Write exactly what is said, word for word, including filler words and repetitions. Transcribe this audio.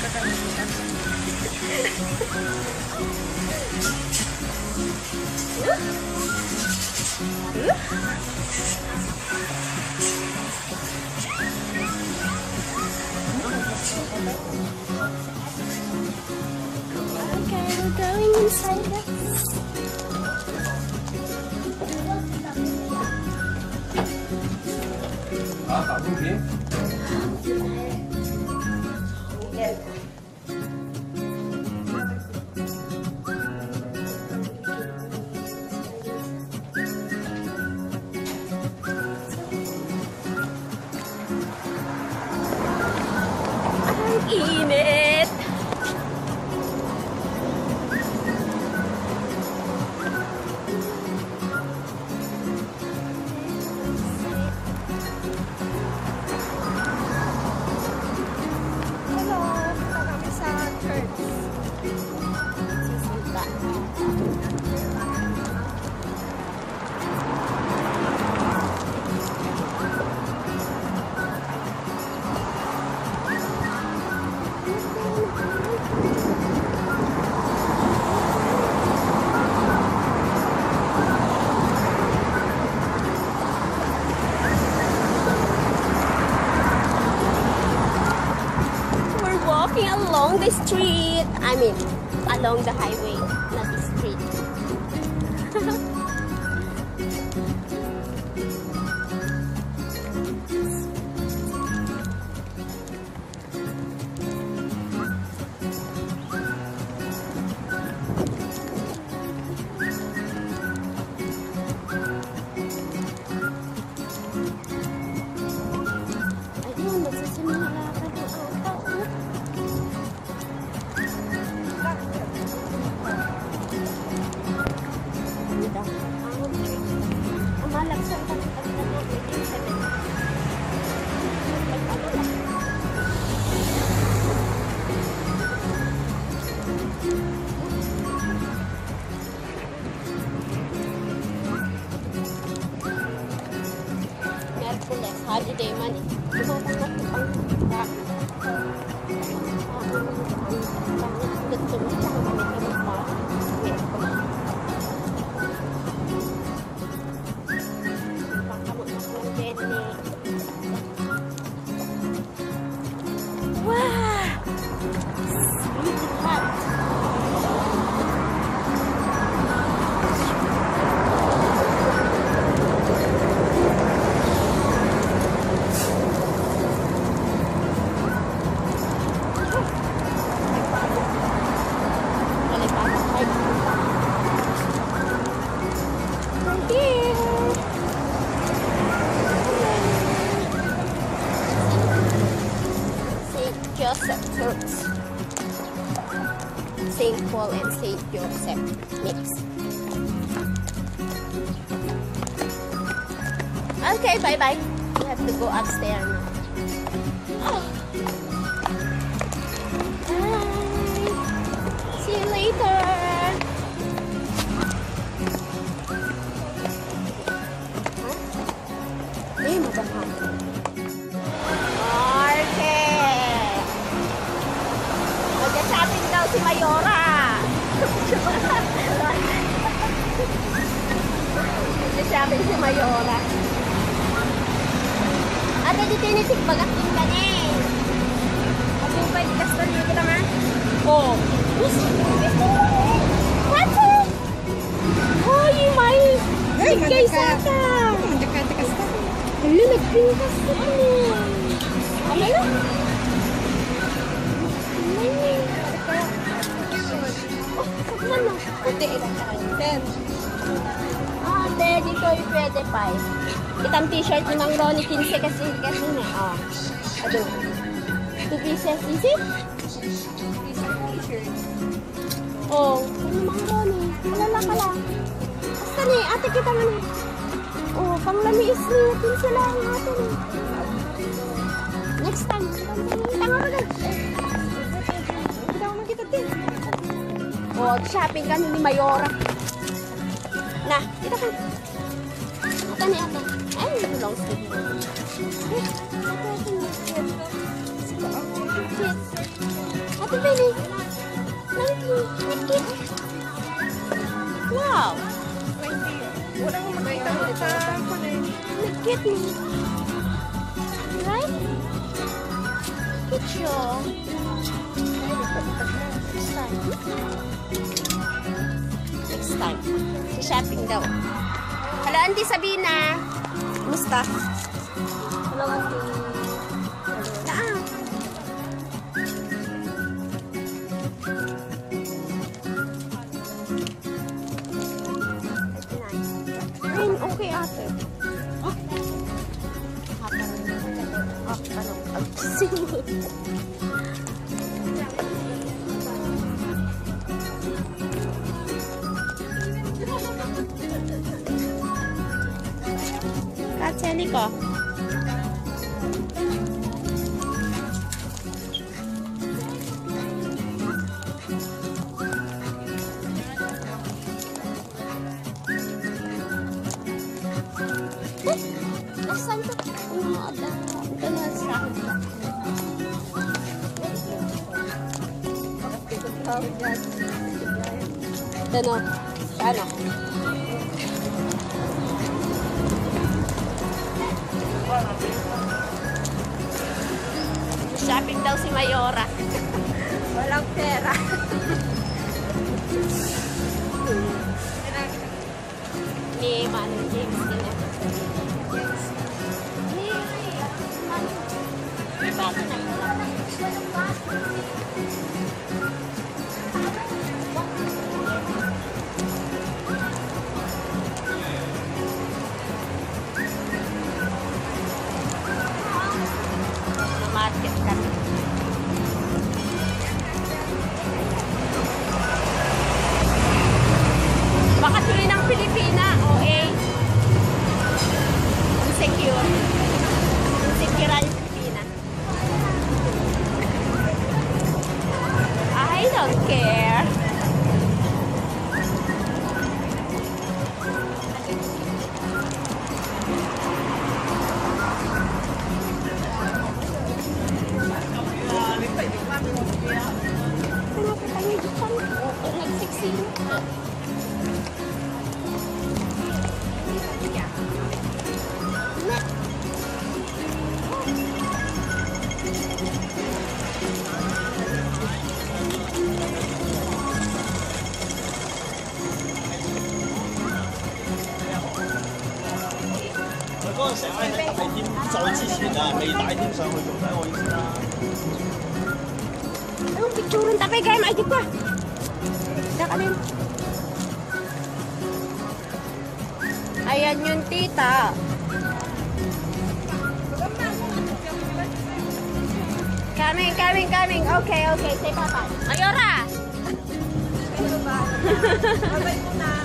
Okay, we're going inside the Ah, tak boleh. yeah. Init! Hello! Punta kami sa church. Sisimba. Walking along the street. I mean, along the highway, not the street. Ayun, magsisimula ka doon. Ang malagsan ka ng Merkules, holiday man eh. Tumatanggap ko pang pang Saint Paul and Saint Joseph mix. Okay, bye bye. We have to go upstairs now. Oh. Bye. See you later. Huh? Eh, mabahang. Shopping daw si Mayora. Shopping si Mayora. Ate, di tinitik bagating ka na eh. At yung pa ikasta niyo kita nga. Oh. What's it? Hoy, may bigay sa ka. Nagkatikas ka. Hala, nagpinkas ka niya. Ano lang? Ano? Puti ilang ten. Ah, ate, dito yung pwede pa eh. Itang t-shirt ni Mang Ronnie, fifteen kasi kasi na. Ah, ano? Two pieces, easy? T-shirt. Oh, ano Mang Ronnie? Alala ka lang. Basta ni, ate kita nga ni. Oh, pang lamiis ni, fifteen lang ate ni. Next time, tanga ka lang. Kita ko makita din. Oh, shopping kami ni Mayora. Nah, kita kan. Ito ni ate. Ay, ito long sleeve. Eh, ito, ito. Bili. Nagkit. Wow. Wala ko makita mo sa kunin. Nagkit mo. Right? Cute siya. Next time. Next time. Sa shopping daw. Hello, Auntie Sabina. Kumusta? Hello, Auntie. Naan? Ayun, okay ate. Oh, ano? Ang sino? Katseli ko. Eh, nasaan to? Ano, ada. Ito na sa akin. Ito no. Ano? Shopping daw si Mayora. Walang pera. Ni Manong James din eh. Ni Manong. May bago na pala. Market kami. Baka tuloy ng Pilipina, O A. Insecure. Insecure ang Pilipina. I don't care. Anong picturean tapay gaya maiti pa? Dakalin. Ayan yung tita. Coming, coming, coming. Okay, okay. Say bye-bye. Mayora! Bye-bye muna.